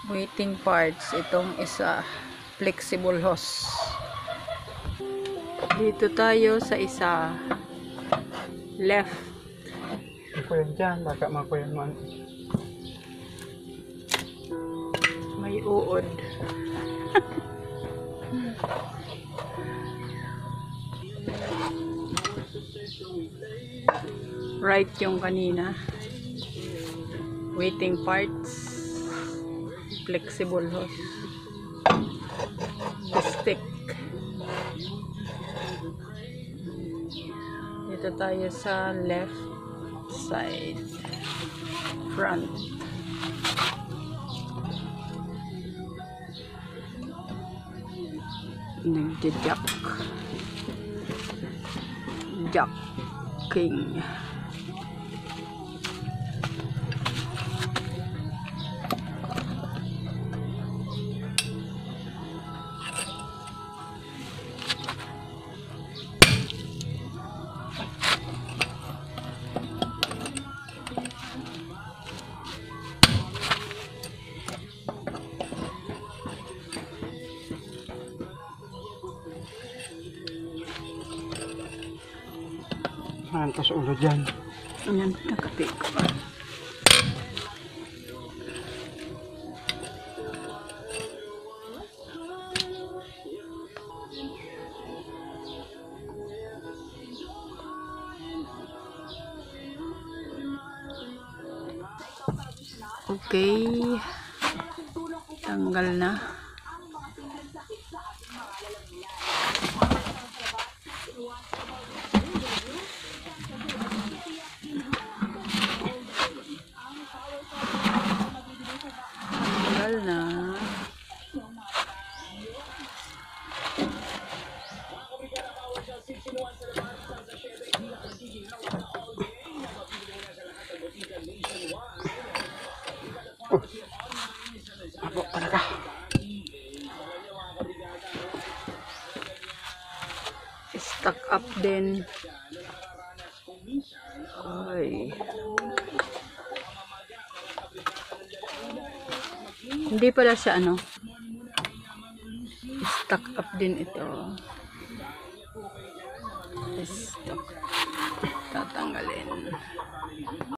waiting parts. Itong isa, flexible hose. Dito tayo sa isa, left. Ako yan dyan, baka makuyan man. May uod. Right yung kanina. Waiting parts, flexible hose, stick. Dito tayo sa left side, front. Nagja-jack. Jacking. Mantos ulo dyan. Ayan, nakapik. Okay. Tanggal na. Tanggal na. Ako talaga. Stuck up din. Ay. Hindi pala siya ano. Stuck up din ito. Stuck. Tatanggalin.